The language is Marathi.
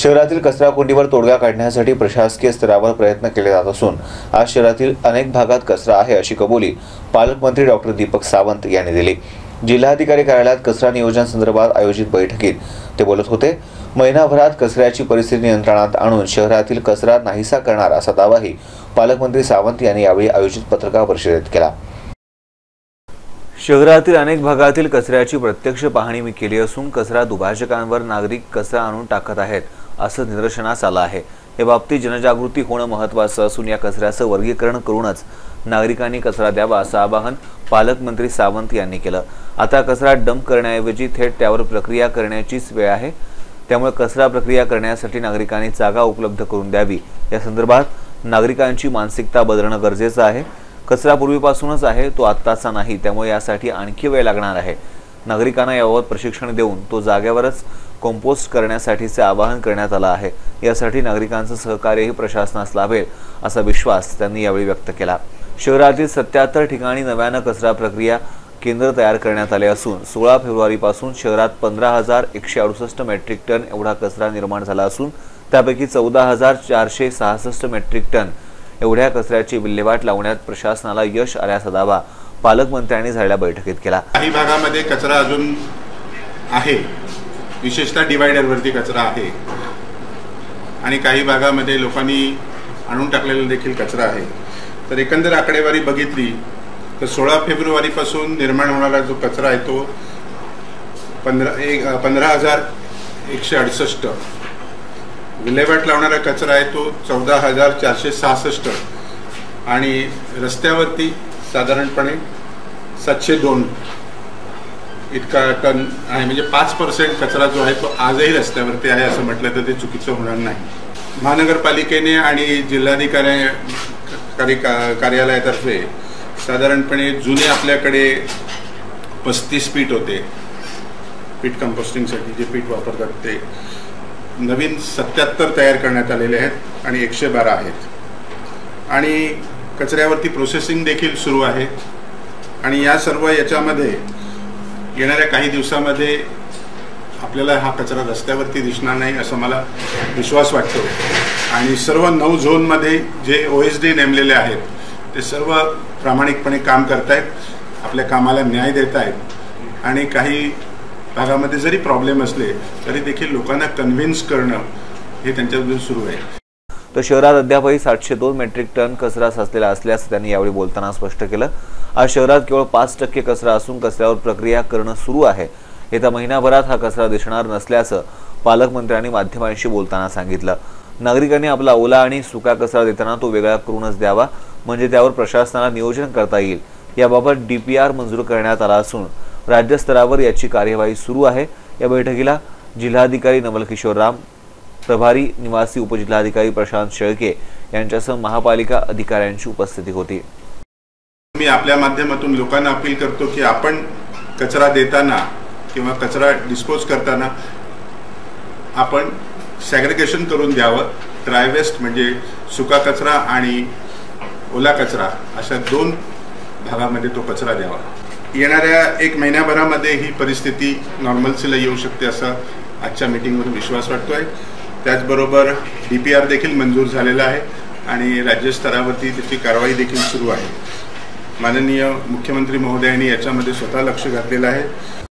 शहरातील कचरा कोंडीवर तोडगा काढण्यासाठी प्रशासकीय स्तरावर प्रयत्न केले जात असून आज शहरातील अनेक भागात कचरा आहे अशी कबुली पालकमंत्री डॉक्टर दीपक सावंत यांनी दिली। जिल्हाधिकारी कार्यालयात कचरा नियोजन संदर्भात आयोजित बैठकीत ते बोलत होते। महिनाभरात कचऱ्याची परिस्थिती नियंत्रणात आणून शहरातील कचरा नाहीसा करणार असा दावाही पालकमंत्री सावंत यांनी यावेळी आयोजित पत्रकार परिषदेत केला। शहरातील अनेक भागातील कचऱ्याची प्रत्यक्ष पाहणी मी केली असून कचरा दुभाजकांवर नागरिक कचरा आणून टाकत आहेत असं निदर्शनास आलं आहे। या बाबतीत जनजागृती होणं महत्त्वाचं असून या कचऱ्याचं वर्गीकरण करूनच नागरिकांनी कचरा द्यावा असं आवाहन पालकमंत्री सावंत यांनी केलं। आता कचरा डंप करण्याऐवजी थेट त्यावर प्रक्रिया करण्याचीच वेळ आहे, त्यामुळे कचरा प्रक्रिया करण्यासाठी नागरिकांनी जागा उपलब्ध करून द्यावी। या संदर्भात नागरिकांची मानसिकता बदलणं गरजेचं आहे। कचरा पूर्वीपासूनच आहे, तो आत्ताचा नाही, त्यामुळे यासाठी आणखी वेळ लागणार आहे। नागरिकांना याबाबत प्रशिक्षण देऊन तो जागेवरच कंपोस्ट करण्यासाठीचे आवाहन करण्यात आलं आहे। यासाठी नागरिकांचं सहकार्यही प्रशासनास लाभेल असा विश्वास त्यांनी यावेळी व्यक्त केला। शहरातील 77 ठिकाणी नव्यानं कचरा प्रक्रिया केंद्र तयार करण्यात आले असून 16 फेब्रुवारीपासून शहरात 15,168 मेट्रिक टन एवढा कचरा निर्माण झाला असून त्यापैकी 14,466 मेट्रिक टन एवढ्या कचऱ्याची विल्हेवाट लावण्यात प्रशासनाला यश आल्याचा दावा पालकमंत्र्यांनी झालेल्या बैठकीत केला। काही भागामध्ये कचरा अजून आहे, विशेषतः डिवायडरवरती कचरा आहे आणि काही भागामध्ये लोकांनी आणून टाकलेला देखील कचरा आहे। तर एकंदर आकडेवारी बघितली तर 16 फेब्रुवारीपासून निर्माण होणारा जो कचरा आहे तो 15,168, विल्हेवाट लावणारा कचरा आहे तो 14,466 आणि रस्त्यावरती साधारणपणे 702 इतका टन आहे। म्हणजे 5% कचरा जो आहे तो आजही रस्त्यावरती आहे असं म्हटलं तर ते चुकीचं होणार नाही। महानगरपालिकेने आणि जिल्हाधिकारी कार्यालयातर्फे साधारणपणे जुने आपल्याकडे 35 पीठ होते, पीठ कंपोस्टिंगसाठी जे पीठ वापरतात ते नवीन 77 तयार करण्यात आलेले आहेत आणि 112 आहेत आणि कचऱ्यावरती प्रोसेसिंग देखील सुरू आहे आणि या सर्व याच्यामध्ये येणाऱ्या काही दिवसामध्ये आपल्याला हा कचरा रस्त्यावरती दिसणार नाही असं मला विश्वास वाटतो आणि सर्व 9 झोनमध्ये जे OSD नेमलेले आहेत ते सर्व प्रामाणिकपणे काम करत आहेत, आपल्या कामाला न्याय देत आहेत आणि काही भागामध्ये जरी प्रॉब्लेम असले तरी देखील लोकांना कन्व्हिन्स करणं हे त्यांच्याबद्दल सुरू आहे। तर शहरात अद्यापही 702 मेट्रिक टन कचरा साचलेला असल्याचं त्यांनी यावेळी बोलताना स्पष्ट केलं। आज शहरात केवळ 5% कचरा असून कचऱ्यावर प्रक्रिया करणं सुरू आहे। येत्या महिनाभरात हा कचरा दिसणार नसल्याचं पालकमंत्र्यांनी माध्यमांशी बोलताना सांगितलं। नागरिकांनी आपला ओला आणि सुका कचरा देताना तो वेगळा करूनच द्यावा, म्हणजे त्यावर प्रशासनाला नियोजन करता येईल। याबाबत DPR मंजूर करण्यात आला असून राज्य स्तरावर याची कार्यवाही सुरू आहे। या बैठकीला जिल्हाधिकारी नवल किशोर राम, प्रभारी निवासी उपजिल्हाधिकारी प्रशांत शेळके यांच्यासह महापालिका अधिकाऱ्यांची उपस्थिती होती। मी आपल्या माध्यमातून लोकांना अपील करतो की आपण कचरा देताना किंवा कचरा डिस्पोज करताना आपण सॅग्रिगेशन करून द्यावं। ड्राय वेस्ट म्हणजे सुका कचरा आणि ओला कचरा अशा 2 भागामध्ये तो कचरा द्यावा। येणाऱ्या 1 महिन्याभरामध्ये ही परिस्थिती नॉर्मल्सीला येऊ शकते असा आजच्या मीटिंगवरून विश्वास वाटतोय। त्याचबरोबर DPR देखील मंजूर झालेला आहे आणि राज्य स्तरावरती त्याची कारवाई देखील सुरू आहे। माननीय मुख्यमंत्री महोदयांनी याच्यामध्ये स्वतः लक्ष घातलेलं आहे।